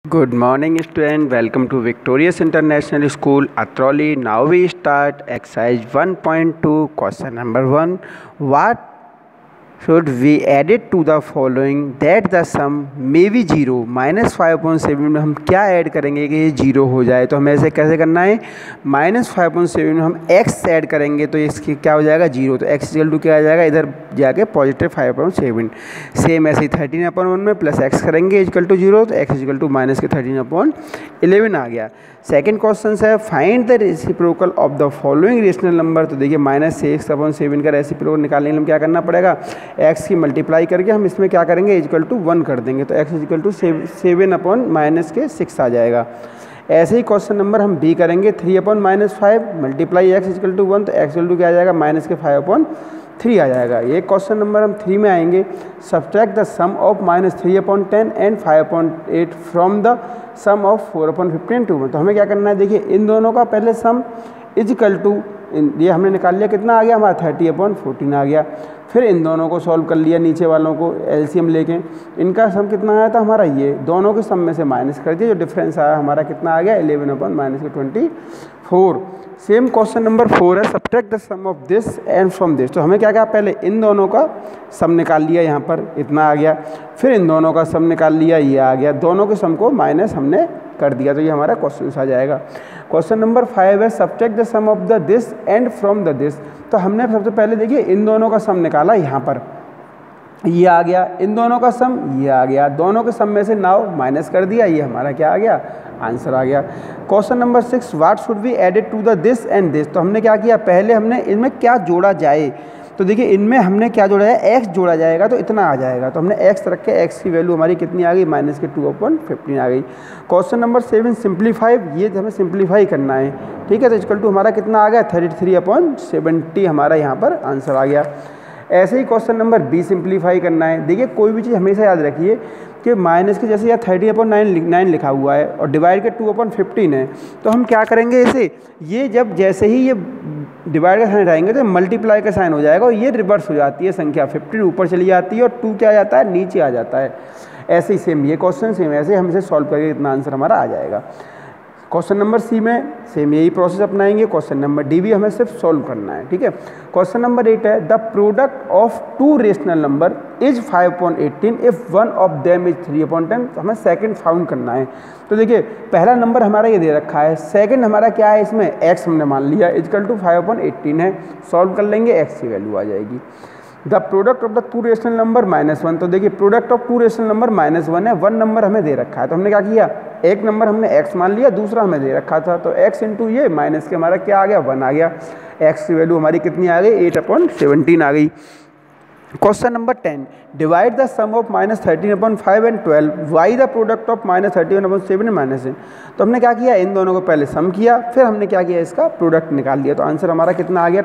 Good morning student, welcome to Victorious International School Atroli. Now we start exercise 1.2 question number 1. What should we add it to the following that the sum may be 0 -5/7 में हम क्या add करेंगे कि ये 0 हो जाए। तो हमें ऐसे कैसे करना है, -5/7 में हम x ऐड करेंगे तो इसकी क्या हो जाएगा 0। तो x इक्वल टू क्या आ जाएगा, इधर जाके +5/7। सेम ऐसे ही 13/1 में प्लस x करेंगे इक्वल टू 0, तो x इक्वल टू -13/11 आ गया। सेकेंड क्वेश्चन है find the reciprocal of the following rational number. तो देखिए -6/7 का रेसिप्रोकल निकालने के लिए हम क्या करना पड़ेगा, x की मल्टीप्लाई करके हम इसमें क्या करेंगे इक्वल टू 1 कर देंगे, तो x इक्वल टू 7/-6 आ जाएगा। ऐसे ही क्वेश्चन नंबर हम b करेंगे 3/-5 मल्टीप्लाई x इक्वल टू 1, तो x इक्वल टू क्या आ जाएगा -5/3 आ जाएगा। ये क्वेश्चन नंबर हम 3 में आएंगे, subtract the sum of -3/10 and 5/8 from the sum of 4/15 2 में। तो हमें क्या करना है, देखिए इन दोनों का पहले सम इक्वल टू, ये हमने निकाल लिया, कितना आ गया हमारा 30/14 आ गया। फिर इन दोनों को सॉल्व कर लिया, नीचे वालों को एलसीएम लेके, इनका सम कितना आया था हमारा, ये दोनों के सम में से माइनस कर दिया, जो डिफरेंस आया हमारा कितना आ गया 11/-24। सेम क्वेश्चन नंबर 4 है subtract the sum of this and from this. तो हमें क्या क्या, पहले इन दोनों का सम निकाल लिया, यहाँ पर इतना आ गया, फिर इन दोनों का सम निकाल लिया, ये आ गया, दोनों के सम को माइनस हमने कर दिया, तो ये हमारा क्वेश्चन आ जाएगा। क्वेश्चन नंबर 5 है subtract the sum of the this and from the this. तो हमने सबसे पहले देखिए इन दोनों का सम निकाला, यहाँ पर ये आ गया, इन दोनों का सम ये आ गया, दोनों के सम में से नाउ माइनस कर दिया, ये हमारा क्या आ गया, आंसर आ गया। Question number 6 what should be added to the this and this. तो हमने क्या किया, पहले हमने इनमें क्या जोड़ा जाए, तो देखिए इनमें हमने क्या जोड़ा है, x जोड़ा जाएगा तो इतना आ जाएगा, तो हमने x रख के x की वैल्यू हमारी कितनी आ गई -2/15 आ गई। क्वेश्चन नंबर 7 सिंप्लीफाई, ये हमें सिंप्लीफाई करना है, ठीक है, तो इक्वल टू हमारा कितना आ गया 33/70 हमारा यहाँ पर आंसर आ गया। ऐसे ही क्वेश्चन नंबर b सिंप्लीफाई करना है। देखिए कोई भी चीज़ हमेशा याद रखिए कि माइनस के जैसे यहाँ 30/9 लिखा हुआ है और डिवाइड के 2/15 है, तो हम क्या करेंगे इसे, ये जब जैसे ही ये डिवाइड का साइन हटाएंगे तो मल्टीप्लाई का साइन हो जाएगा और ये रिवर्स हो जाती है, संख्या 15 ऊपर चली जाती है और 2 क्या आ जाता है, नीचे आ जाता है। ऐसे ही सेम ये क्वेश्चन सेम ऐसे हम इसे सॉल्व करके इतना आंसर हमारा आ जाएगा। क्वेश्चन नंबर सी में सेम यही प्रोसेस अपनाएंगे। क्वेश्चन नंबर डी भी हमें सिर्फ सॉल्व करना है, ठीक है। क्वेश्चन नंबर 8 है the product of 2 rational number is 5/18 if one of them is 3/10। हमें सेकंड फाउंड करना है। तो देखिए पहला नंबर हमारा ये दे रखा है, सेकंड हमारा क्या है, इसमें x हमने मान लिया इक्वल टू 5/18 है, सॉल्व कर लेंगे x की वैल्यू आ जाएगी। The product of the 2 rational number -1। तो देखिए प्रोडक्ट ऑफ 2 रेशनल नंबर -1 है, 1 नंबर हमें दे रखा है, तो हमने क्या किया, एक नंबर हमने x मान लिया, दूसरा हमें दे रखा था, तो x इंटू ये माइनस के हमारा क्या आ गया 1 आ गया, x की वैल्यू हमारी कितनी आ गई 8/17 आ गई। Question number 10 divide the sum of -13/5 and 12 by the product of -31/7 and -10। तो हमने क्या किया, इन दोनों को पहले सम किया, फिर हमने क्या किया, इसका प्रोडक्ट निकाल लिया, तो आंसर हमारा कितना आ गया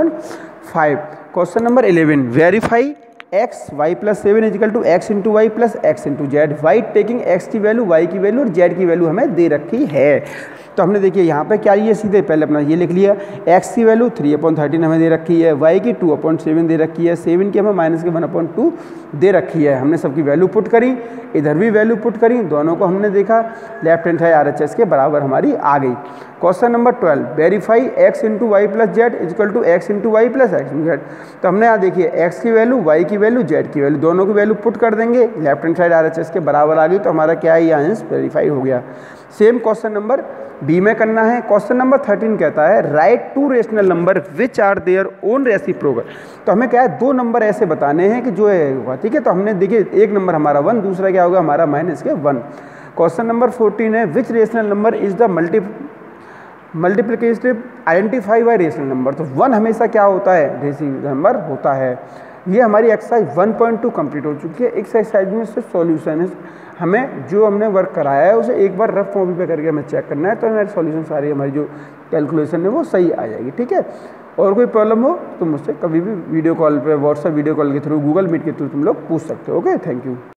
2/5। Question number 11 verify x y + 7 equal to x into y plus x into z, by taking x की वैल्यू, y की वैल्यू और z की वैल्यू हमें दे रखी है। तो हमने देखिए यहाँ पे क्या, ये सीधे पहले अपना ये लिख लिया, x की वैल्यू 3/13 हमें दे रखी है, y की 2/7 दे रखी है, 7 की हमें -1/2 दे रखी है। हमने सबकी वैल्यू पुट करी, इधर भी वैल्यू पुट करी, दोनों को हमने देखा, लेफ्ट हैंड साइड RHS के बराबर हमारी आ गई। Question number 12 verify x into y plus z equal to x into y plus x into z. तो हमने यहाँ देखिए x की वैल्यू, y की वैल्यू, z की वैल्यू, दोनों की वैल्यू पुट कर देंगे, लेफ्ट हैंड साइड RHS के बराबर आ गई, तो हमारा क्या है, ये आंसर वेरीफाई हो गया। सेम क्वेश्चन नंबर बी में करना है। क्वेश्चन नंबर 13 कहता है write 2 rational number which are their own reciprocal. तो हमें क्या है, 2 नंबर ऐसे बताने हैं कि जो है होगा, ठीक है। तो हमने देखिए एक नंबर हमारा 1, दूसरा क्या होगा हमारा -1। क्वेश्चन नंबर 14 है which rational number is the multiplicative identify by rational number. तो 1 हमेशा क्या होता है, रेशनल नंबर होता है। ये हमारी एक्सरसाइज 1.2 कंप्लीट हो चुकी है। एक्सरसाइज में सिर्फ सॉल्यूशन है, हमें जो हमने वर्क कराया है उसे एक बार रफ कॉपी पे करके हमें चेक करना है, तो हमारी सॉल्यूशन सारी हमारी जो कैलकुलेशन है वो सही आ जाएगी, ठीक है। और कोई प्रॉब्लम हो तो मुझसे कभी भी वीडियो कॉल पे, व्हाट्सएप वीडियो कॉल के थ्रू, गूगल मीट के थ्रू तुम लोग पूछ सकते हो। Okay, thank you.